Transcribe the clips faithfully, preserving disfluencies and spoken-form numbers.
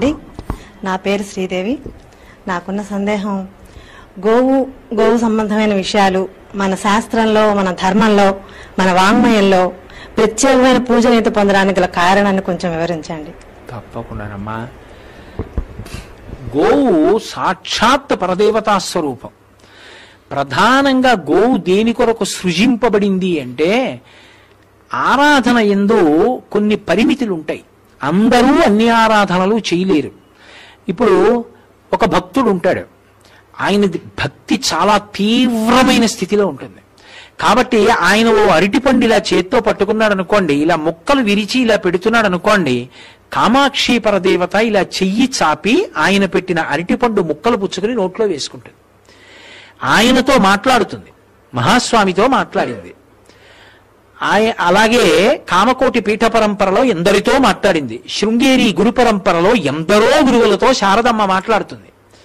నా పేరు శ్రీదేవి. నాకున్న సందేహం, గోవు గోవు సంబంధమైన విషయాలు మన శాస్త్రంలో, మన ధర్మంలో, మన వాంగ్మయంలో ప్రత్యేకమైన పూజనీతి పొందడానికి గల కారణాన్ని కొంచెం వివరించండి. తప్పకుండానమ్మా. గోవు సాక్షాత్ పరదేవతా స్వరూపం. ప్రధానంగా గోవు దేని కొరకు సృజింపబడింది అంటే, ఆరాధన యందు కొన్ని పరిమితులు ఉంటాయి. అందరూ అన్ని ఆరాధనలు చేయలేరు. ఇప్పుడు ఒక భక్తుడు ఉంటాడు, ఆయన భక్తి చాలా తీవ్రమైన స్థితిలో ఉంటుంది. కాబట్టి ఆయన ఓ అరటిపండు ఇలా చేత్తో పట్టుకున్నాడు అనుకోండి, ఇలా ముక్కలు విరిచి ఇలా పెడుతున్నాడు అనుకోండి, కామాక్షి పరదేవత ఇలా చెయ్యి చాపి ఆయన పెట్టిన అరటిపండు ముక్కలు పుచ్చుకుని నోట్లో వేసుకుంటుంది. ఆయనతో మాట్లాడుతుంది, మహాస్వామితో మాట్లాడింది. ఆయ అలాగే కామకోటి పీఠ పరంపరలో ఎందరితో మాట్లాడింది. శృంగేరి గురు పరంపరలో ఎందరో గురువులతో శారదమ్మ మాట్లాడుతుంది.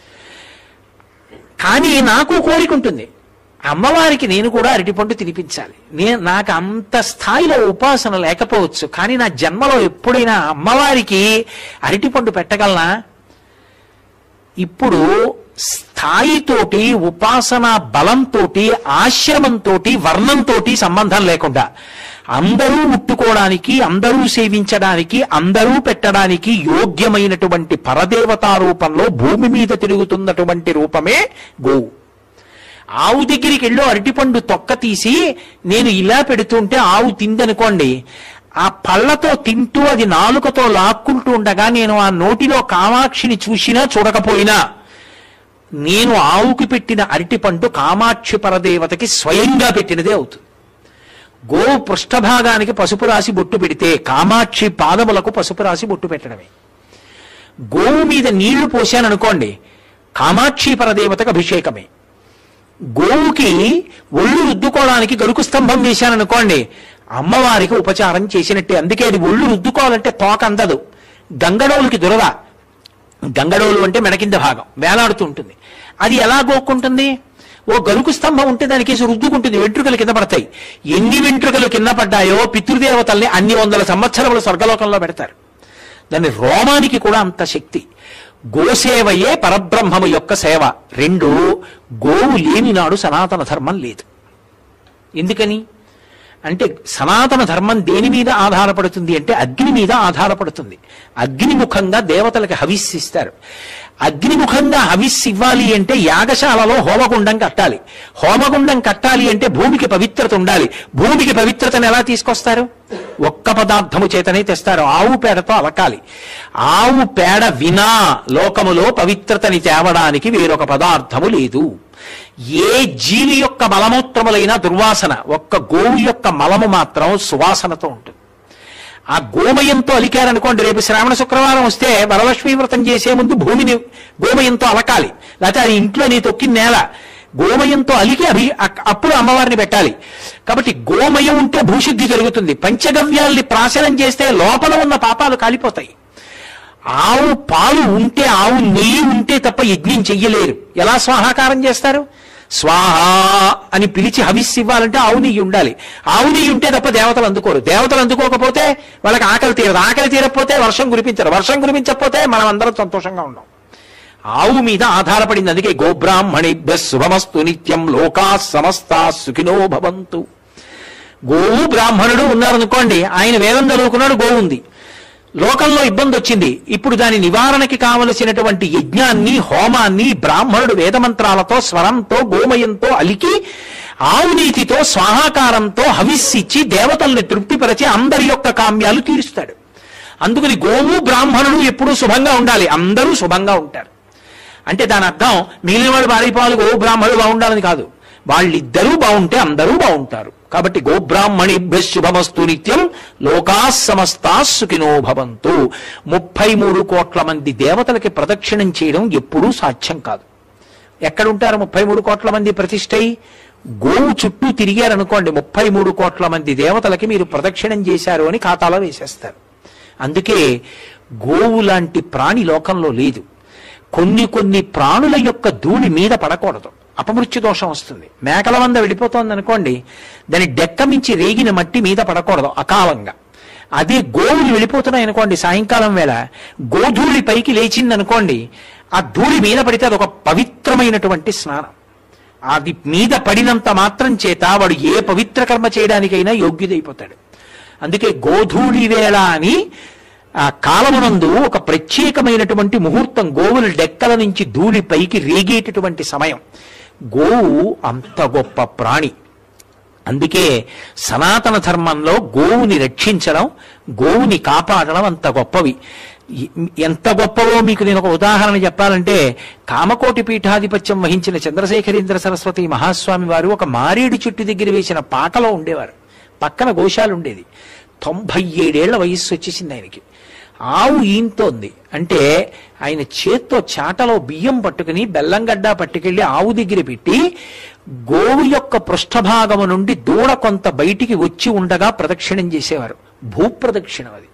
కానీ నాకు కోరిక ఉంటుంది, అమ్మవారికి నేను కూడా అరటిపండు తినిపించాలి. నేను నాకు అంత స్థాయిలో ఉపాసన లేకపోవచ్చు, కానీ నా జన్మలో ఎప్పుడైనా అమ్మవారికి అరటిపండు పెట్టగలనా? ఇప్పుడు స్థాయితోటి, ఉపాసనా బలంతోటి, ఆశ్రమంతోటి, వర్ణంతోటి సంబంధం లేకుండా అందరూ ముట్టుకోవడానికి, అందరూ సేవించడానికి, అందరూ పెట్టడానికి యోగ్యమైనటువంటి పరదేవతా రూపంలో భూమి మీద తిరుగుతున్నటువంటి రూపమే గోవు. ఆవు దగ్గరికి వెళ్ళి అరటిపండు తొక్క తీసి నేను ఇలా పెడుతుంటే ఆవు తిందనుకోండి, ఆ పళ్ళతో తింటూ అది నాలుకతో లాక్కుంటూ ఉండగా నేను ఆ నోటిలో కామాక్షిని చూసినా చూడకపోయినా, నేను ఆవుకి పెట్టిన అరటిపండు కామాక్షి పరదేవతకి స్వయంగా పెట్టినదే అవుతుంది. గోవు పృష్ఠభాగానికి పసుపు రాసి బొట్టు పెడితే కామాక్షి పాదములకు పసుపు రాసి బొట్టు పెట్టడమే. గోవు మీద నీళ్లు పోశాననుకోండి, కామాక్షి పరదేవతకు అభిషేకమే. గోవుకి ఒళ్ళు రుద్దుకోవడానికి గరుకు స్తంభం వేశాననుకోండి, అమ్మవారికి ఉపచారం చేసినట్టే. అందుకే అది ఒళ్ళు రుద్దుకోవాలంటే తోక అందదు. గంగడోలుకి దురద, గంగడోలు అంటే మెడ కింద భాగం వేలాడుతూ ఉంటుంది. అది ఎలా గోక్కుంటుంది? ఓ గరుకు స్తంభం ఉంటే దానికేసి రుద్దుకుంటుంది, వెంట్రుకలు కింద పడతాయి. ఎన్ని వెంట్రుకలు కింద పడ్డాయో పితృదేవతల్ని అన్ని వందల సంవత్సరములు స్వర్గలోకంలో పెడతారు. దాని రోమానికి కూడా అంత శక్తి. గోసేవయే పరబ్రహ్మము యొక్క సేవ. రెండు, గోవు లేని నాడు సనాతన ధర్మం లేదు. ఎందుకని అంటే, సనాతన ధర్మం దేని మీద ఆధారపడుతుంది అంటే అగ్ని మీద ఆధారపడుతుంది. అగ్నిముఖంగా దేవతలకు హవిస్సిస్తారు. అగ్నిముఖంగా హవిస్సు ఇవ్వాలి అంటే యాగశాలలో హోమగుండం కట్టాలి. హోమగుండం కట్టాలి అంటే భూమికి పవిత్రత ఉండాలి. భూమికి పవిత్రతను ఎలా తీసుకొస్తారు? ఒక్క పదార్థము చేతనే తెస్తారు, ఆవు పేడతో అలకాలి. ఆవు పేడ వినా లోకములో పవిత్రతని తేవడానికి వేరొక పదార్థము లేదు. ఏ జీవి యొక్క మలమూత్రములైనా దుర్వాసన, ఒక్క గోవు యొక్క మలము మాత్రం సువాసనతో ఉంటుంది. ఆ గోమయంతో అలికారనుకోండి, రేపు శ్రావణ శుక్రవారం వస్తే వరలక్ష్మీ వ్రతం చేసే ముందు భూమిని గోమయంతో అలకాలి. లేకపోతే అది ఇంట్లో నీ తొక్కిన నేల, గోమయంతో అలికి అభి అప్పుడు అమ్మవారిని పెట్టాలి. కాబట్టి గోమయం ఉంటే భూశుద్ధి జరుగుతుంది. పంచగవ్యాల్ని ప్రాశనం చేస్తే లోపల ఉన్న పాపాలు కాలిపోతాయి. ఆవు పాలు ఉంటే, ఆవు నెయ్యి ఉంటే తప్ప యజ్ఞం చెయ్యలేరు. ఎలా స్వాహాకారం చేస్తారు? స్వాహ అని పిలిచి హవిస్సు ఇవ్వాలంటే ఆవు నెయ్యి ఉండాలి. ఆవు నెయ్యి ఉంటే తప్ప దేవతలు అందుకోరు. దేవతలు అందుకోకపోతే వాళ్ళకి ఆకలి తీరదు. ఆకలి తీరకపోతే వర్షం కురిపించరు. వర్షం కురిపించకపోతే మనం అందరం సంతోషంగా ఉన్నాం. ఆవు మీద ఆధారపడింది. అందుకే గోబ్రాహ్మణేభ్యః శుభమస్తు నిత్యం లోకా సమస్తా సుఖినో భవంతు. గోవు బ్రాహ్మణుడు ఉన్నారనుకోండి, ఆయన వేదం చదువుకున్నాడు, గోవు ఉంది, లోకంలో ఇబ్బంది వచ్చింది. ఇప్పుడు దాని నివారణకి కావలసినటువంటి యజ్ఞాన్ని, హోమాన్ని బ్రాహ్మణుడు వేదమంత్రాలతో, స్వరంతో, గోమయంతో అలికి ఆవు నీతితో, స్వాహాకారంతో హవిస్సిచ్చి దేవతల్ని తృప్తిపరిచి అందరి యొక్క కామ్యాలు తీరుస్తాడు. అందుకని గోవు బ్రాహ్మణుడు ఎప్పుడూ శుభంగా ఉండాలి, అందరూ శుభంగా ఉంటారు. అంటే దాని అర్థం మిగిలిన వాడు బారిపాలు గోవు బ్రాహ్మణుడు బాగుండాలని కాదు, వాళ్ళిద్దరూ బాగుంటే అందరూ బాగుంటారు. కాబట్టి గోబ్రాహ్మణేభ్యః శుభమస్తు నిత్యం లోకా సమస్తా సుఖినో భవంతు. ముప్పై మూడు కోట్ల మంది దేవతలకి ప్రదక్షిణం చేయడం ఎప్పుడూ సాధ్యం కాదు. ఎక్కడుంటారు ముప్పై మూడు కోట్ల మంది ప్రతిష్టై? గోవు చుట్టూ తిరిగారనుకోండి, ముప్పై మూడు కోట్ల మంది దేవతలకి మీరు ప్రదక్షిణం చేశారు అని ఖాతాలో వేసేస్తారు. అందుకే గోవు లాంటి ప్రాణి లోకంలో లేదు. కొన్ని కొన్ని ప్రాణుల యొక్క ధూళి మీద పడకూడదు, అపమృత్యు దోషం వస్తుంది. మేకల మంద వెళ్ళిపోతోంది అనుకోండి, దాని డెక్క మించి రేగిన మట్టి మీద పడకూడదు అకాలంగా. అదే గోవులు వెళ్ళిపోతున్నాయి అనుకోండి, సాయంకాలం వేళ గోధూళి పైకి లేచింది అనుకోండి, ఆ ధూళి మీద పడితే అదొక పవిత్రమైనటువంటి స్నానం. అది మీద పడినంత మాత్రం చేత వాడు ఏ పవిత్ర కర్మ చేయడానికైనా యోగ్యుడైపోతాడు. అందుకే గోధూళి వేళ అని ఆ కాలమునందు ఒక ప్రత్యేకమైనటువంటి ముహూర్తం, గోవుల డెక్కల నుంచి ధూళి పైకి రేగేటటువంటి సమయం. గోవు అంత గొప్ప ప్రాణి. అందుకే సనాతన ధర్మంలో గోవుని రక్షించడం, గోవుని కాపాడడం అంత గొప్పవి. ఎంత గొప్పవో మీకు నేను ఒక ఉదాహరణ చెప్పాలంటే, కామకోటి పీఠాధిపత్యం వహించిన చంద్రశేఖరేంద్ర సరస్వతి మహాస్వామి వారు ఒక మారేడు చెట్టు దగ్గర వేసిన పాకలో ఉండేవారు. పక్కన గోశాల ఉండేది. తొంభై ఏడేళ్ల వయస్సు వచ్చేసింది ఆయనకి. ఆవు ఈంతోంది అంటే ఆయన చేత్తో చాటలో బియ్యం పట్టుకుని బెల్లంగడ్డ పట్టుకెళ్లి ఆవు దగ్గర పెట్టి గోవు యొక్క పృష్ఠభాగము నుండి దూడ కొంత బయటికి వచ్చి ఉండగా ప్రదక్షిణం చేసేవారు. భూప్రదక్షిణం అది.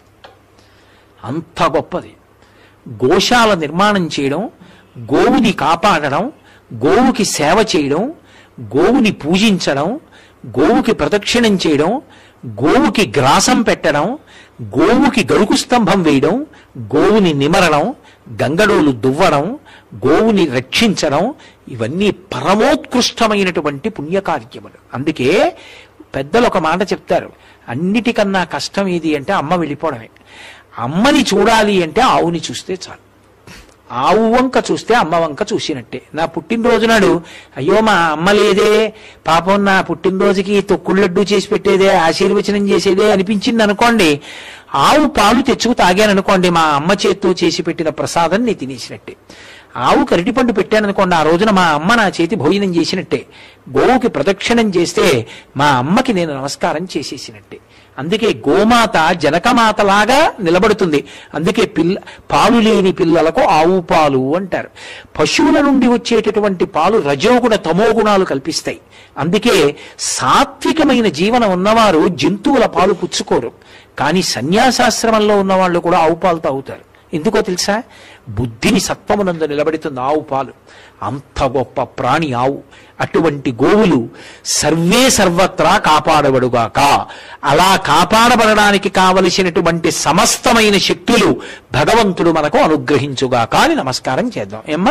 అంత గొప్పది. గోశాల నిర్మాణం చేయడం, గోవుని కాపాడడం, గోవుకి సేవ చేయడం, గోవుని పూజించడం, గోవుకి ప్రదక్షిణం చేయడం, గోవుకి గ్రాసం పెట్టడం, గోవుకి గరుకు స్తంభం వేయడం, గోవుని నిమరడం, గంగడోలు దువ్వడం, గోవుని రక్షించడం, ఇవన్నీ పరమోత్కృష్టమైనటువంటి పుణ్యకార్యములు. అందుకే పెద్దలు ఒక మాట చెప్తారు, అన్నిటికన్నా కష్టం ఏది అంటే అమ్మ వెళ్ళిపోవడమే. అమ్మని చూడాలి అంటే ఆవుని చూస్తే చాలు. ఆవు వంక చూస్తే అమ్మ వంక చూసినట్టే. నా పుట్టినరోజు నాడు అయ్యో మా అమ్మ లేదే, పాపం నా పుట్టినరోజుకి తొక్కుళ్ళడ్డు చేసి పెట్టేదే, ఆశీర్వచనం చేసేదే అనిపించింది అనుకోండి, ఆవు పాలు తెచ్చుకు తాగాననుకోండి, మా అమ్మ చేత్తో చేసి పెట్టిన ప్రసాదం నేను తినేసినట్టే. ఆవు కరిటిపండు పెట్టాననుకోండి, ఆ రోజున మా అమ్మ నా చేతి భోజనం చేసినట్టే. గోవుకి ప్రదక్షిణం చేస్తే మా అమ్మకి నేను నమస్కారం చేసేసినట్టే. అందుకే గోమాత జనకమాతలాగా నిలబడుతుంది. అందుకే పిల్ల పాలు లేని పిల్లలకు ఆవు పాలు అంటారు. పశువుల నుండి వచ్చేటటువంటి పాలు రజోగుణ తమోగుణాలు కల్పిస్తాయి. అందుకే సాత్వికమైన జీవనం ఉన్నవారు జంతువుల పాలు పుచ్చుకోరు. కానీ సన్యాసాశ్రమంలో ఉన్న వాళ్ళు కూడా ఆవు పాలు తాగుతారు. ఎందుకో తెలుసా? బుద్ధిని సత్వమునందు నిలబెడుతుంది ఆవు పాలు. అంత గొప్ప ప్రాణి ఆవు. అటువంటి గోవులు సర్వే సర్వత్రా కాపాడబడుగాక. అలా కాపాడబడడానికి కావలసినటువంటి సమస్తమైన శక్తులు భగవంతుడు మనకు అనుగ్రహించుగాక అని నమస్కారం చేద్దాం. ఏమ్మా,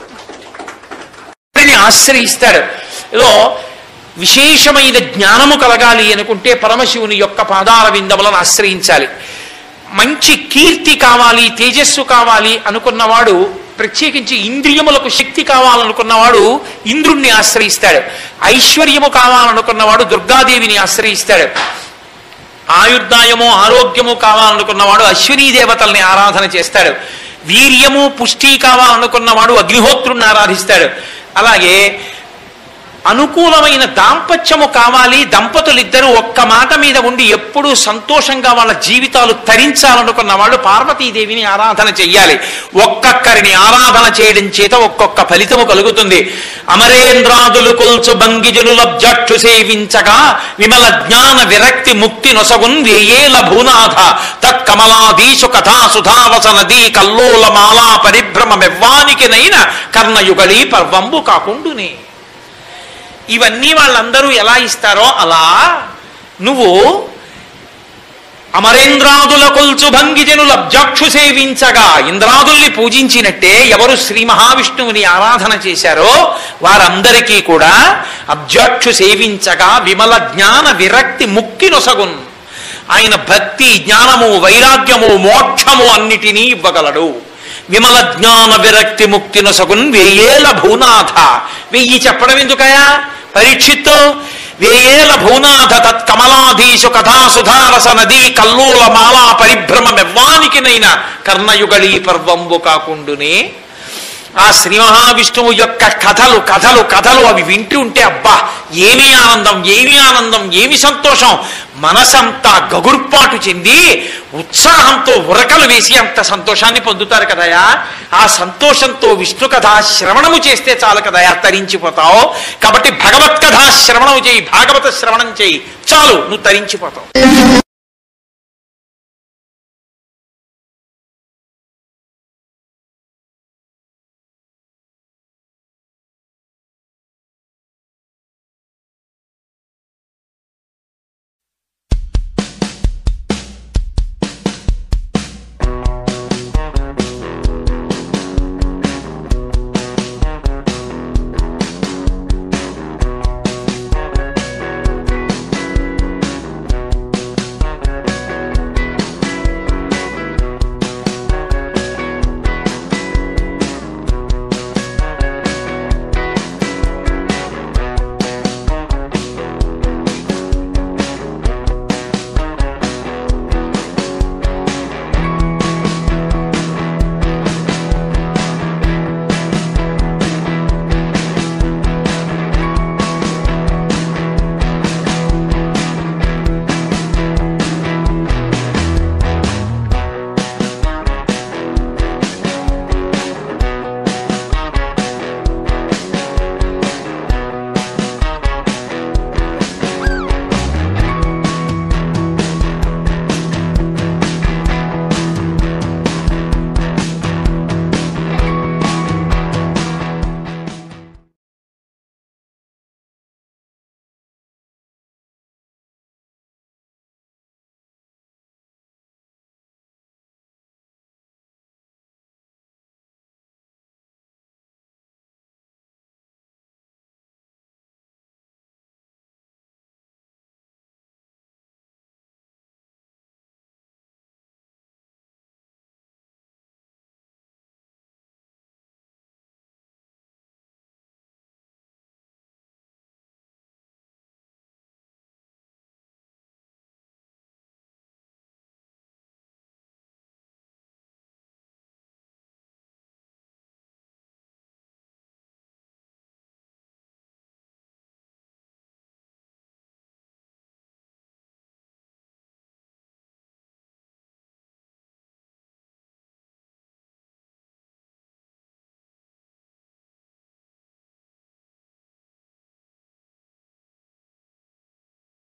ఆశ్రయిస్తాడు. ఏదో విశేషమైన జ్ఞానము కలగాలి అనుకుంటే పరమశివుని యొక్క పాదార విందములను ఆశ్రయించాలి. మంచి కీర్తి కావాలి, తేజస్సు కావాలి అనుకున్నవాడు, ప్రత్యేకించి ఇంద్రియములకు శక్తి కావాలనుకున్నవాడు ఇంద్రుణ్ణి ఆశ్రయిస్తాడు. ఐశ్వర్యము కావాలనుకున్నవాడు దుర్గాదేవిని ఆశ్రయిస్తాడు. ఆయుర్దాయము ఆరోగ్యము కావాలనుకున్నవాడు అశ్వినీ దేవతల్ని ఆరాధన చేస్తాడు. వీర్యము పుష్టి కావాలనుకున్నవాడు అగ్నిహోత్రుణ్ణి ఆరాధిస్తాడు. అలాగే అనుకూలమైన దాంపత్యము కావాలి, దంపతులిద్దరూ ఒక్క మాట మీద ఉండి ఎప్పుడూ సంతోషంగా వాళ్ళ జీవితాలు తరించాలనుకున్న వాళ్ళు పార్వతీదేవిని ఆరాధన చెయ్యాలి. ఒక్కొక్కరిని ఆరాధన చేయడం చేత ఒక్కొక్క ఫలితము కలుగుతుంది. అమరేంద్రాదులు కొల్చు భంగిజులు లబ్జక్షు సేవించగా విమల జ్ఞాన విరక్తి ముక్తి నొసగున్ వేయేల భూనాథ తత్కమలాదీశు కథా సుధావసనదీ కల్లోల మాలా పరిభ్రమ మెవ్వానికి నైన కర్ణయుగళీ పర్వంబు కాకుండునే. ఇవన్నీ వాళ్ళందరూ ఎలా ఇస్తారో అలా నువ్వు అమరేంద్రాదుల కొల్చు భంగిజనుల అబ్జాక్షు సేవించగా, ఇంద్రాదుల్ని పూజించినట్టే ఎవరు శ్రీ మహావిష్ణువుని ఆరాధన చేశారో వారందరికీ కూడా అబ్జాక్షు సేవించగా విమల జ్ఞాన విరక్తి ముక్తి నొసగున్. ఆయన భక్తి, జ్ఞానము, వైరాగ్యము, మోక్షము అన్నిటినీ ఇవ్వగలడు. విమల జ్ఞాన విరక్తి ముక్తి నొసగున్ వేయేల భూనాథ. వెయ్యి చెప్పడం ఎందుకయా పరీక్షిత్తు? వేయేల భూనాథ తత్కమలాధీశు కథా సుధారస నదీ కల్లోల మాలా పరిభ్రమ మెవ్వానికినైనా కర్ణయుగళీ పర్వంబు కాకుండునే. ఆ శ్రీ మహావిష్ణువు యొక్క కథలు కథలు కథలు అవి వింటూ ఉంటే అబ్బా ఏమి ఆనందం, ఏమి ఆనందం, ఏమి సంతోషం. మనసంతా గగుర్పాటు చెంది ఉత్సాహంతో ఉరకలు వేసి అంత సంతోషాన్ని పొందుతారు కదయా. ఆ సంతోషంతో విష్ణు కథ శ్రవణము చేస్తే చాలు కదయా, తరించిపోతావు. కాబట్టి భగవత్ కథా శ్రవణము చేయి, భాగవత శ్రవణం చేయి, చాలు నువ్వు తరించిపోతావు.